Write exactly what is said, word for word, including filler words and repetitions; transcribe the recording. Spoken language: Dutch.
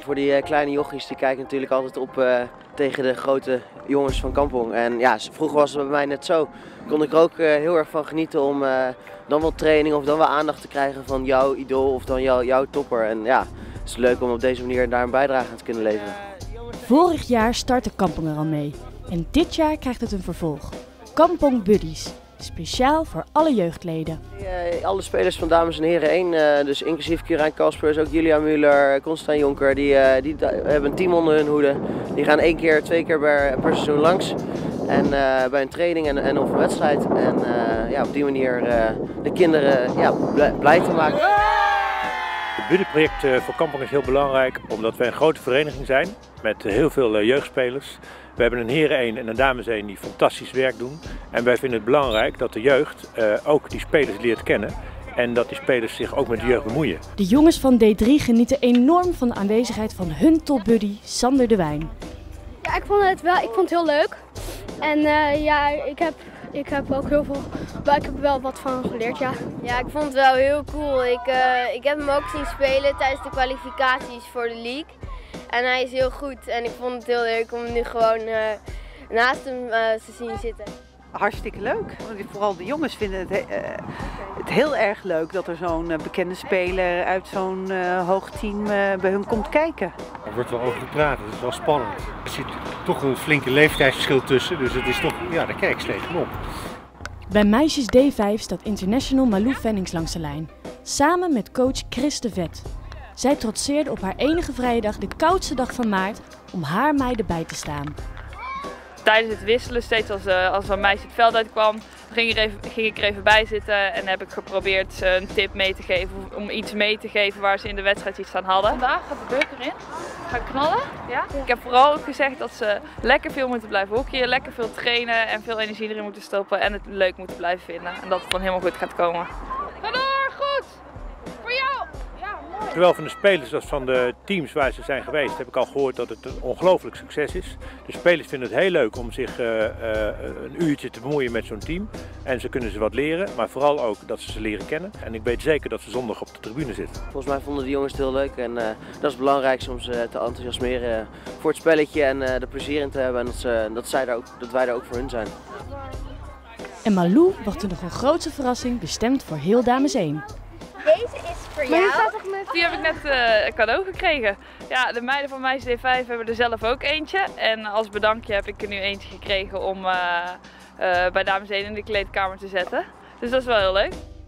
voor die uh, kleine jochies, die kijken natuurlijk altijd op uh, tegen de grote jongens van Kampong. En ja, vroeger was het bij mij net zo. Kon ik er ook uh, heel erg van genieten om uh, dan wel training of dan wel aandacht te krijgen van jouw idool of dan jou, jouw topper. En ja, het is leuk om op deze manier daar een bijdrage aan te kunnen leveren. Vorig jaar startte Kampong er al mee en dit jaar krijgt het een vervolg. Kampong Buddies. Speciaal voor alle jeugdleden. Uh, alle spelers van Dames en Heren één, uh, dus inclusief Kierijn Kaspers, ook Julia Müller, Constijn Jonker, die, uh, die hebben een team onder hun hoede. Die gaan één keer, twee keer per, per seizoen langs en, uh, bij een training en, en of een wedstrijd. En uh, ja, op die manier uh, de kinderen ja, blij, blij te maken. Het buddyproject voor Kampong is heel belangrijk omdat wij een grote vereniging zijn met heel veel jeugdspelers. We hebben een heren één en een dames één die fantastisch werk doen. En wij vinden het belangrijk dat de jeugd uh, ook die spelers leert kennen. En dat die spelers zich ook met de jeugd bemoeien. De jongens van D drie genieten enorm van de aanwezigheid van hun topbuddy Sander de Wijn. Ja, ik vond het wel, ik vond het heel leuk. En uh, ja, ik heb, ik heb ook heel veel, maar ik heb er wel wat van geleerd, ja. Ja, ik vond het wel heel cool. Ik, uh, ik heb hem ook zien spelen tijdens de kwalificaties voor de league. En hij is heel goed en ik vond het heel leuk om nu gewoon uh, naast hem uh, te zien zitten. Hartstikke leuk. Vooral de jongens vinden het, uh, het heel erg leuk dat er zo'n uh, bekende speler uit zo'n uh, hoog team uh, bij hun komt kijken. Er wordt wel over gepraat, het is wel spannend. Er zit toch een flinke leeftijdsverschil tussen, dus het is toch, ja, daar kijk ik steeds op. Bij meisjes D vijf staat international Malou Vennings langs de lijn, samen met coach Chris de Vet. Zij trotseerde op haar enige vrije dag de koudste dag van maart om haar meiden bij te staan. Tijdens het wisselen, steeds als, uh, als een meisje het veld uitkwam, ging, er even, ging ik er even bij zitten en heb ik geprobeerd ze een tip mee te geven, om iets mee te geven waar ze in de wedstrijd iets aan hadden. Vandaag gaat de beuk erin. Ga ik knallen? Ja? Ik heb vooral ook gezegd dat ze lekker veel moeten blijven hockeyen, lekker veel trainen en veel energie erin moeten stoppen en het leuk moeten blijven vinden. En dat het dan helemaal goed gaat komen. Ga door, goed! Voor jou! Zowel van de spelers als van de teams waar ze zijn geweest heb ik al gehoord dat het een ongelooflijk succes is. De spelers vinden het heel leuk om zich uh, uh, een uurtje te bemoeien met zo'n team. En ze kunnen ze wat leren, maar vooral ook dat ze ze leren kennen. En ik weet zeker dat ze zondag op de tribune zitten. Volgens mij vonden de jongens het heel leuk en uh, dat is belangrijk om ze te enthousiasmeren voor het spelletje en uh, er plezier in te hebben. En dat, ze, dat, zij daar ook, dat wij daar ook voor hun zijn. En Malou wachtte nog een grootse verrassing bestemd voor heel Dames één. Deze is voor jou. Die heb ik net uh, cadeau gekregen. Ja, de meiden van Meisjes D vijf hebben er zelf ook eentje. En als bedankje heb ik er nu eentje gekregen om uh, uh, bij Dames één in de kleedkamer te zetten. Dus dat is wel heel leuk.